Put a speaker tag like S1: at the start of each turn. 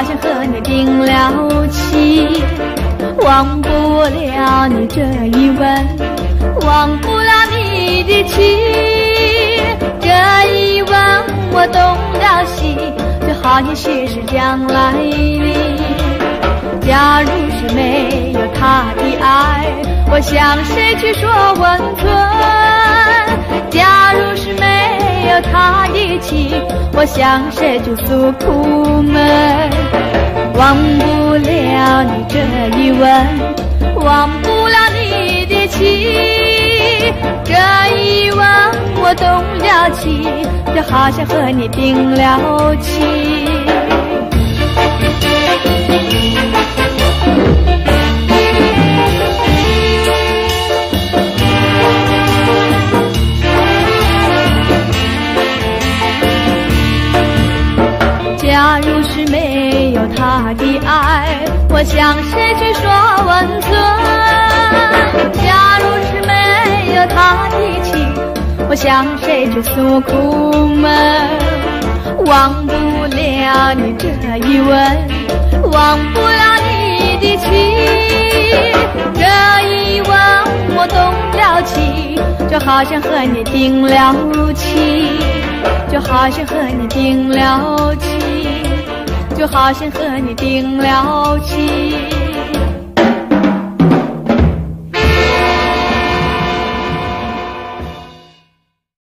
S1: 好像和你定了期。忘不了你这一吻，忘不了你的情，这一吻我动了心，就好像写是将来的。假如是没有他的爱，我向谁去说温存？假如是没有他的情，我向谁去诉苦闷？忘不了你这一吻，忘不了你的情，这一吻我动了情，就好像和你定了期。假如是没有他的爱，我向谁去说温存？假如是没有他的情，我向谁去诉苦闷？忘不了你这一吻，忘不了你的情，这一吻我动了情，就好像和你定了期，就好像和你定了期，就好像和你定了期。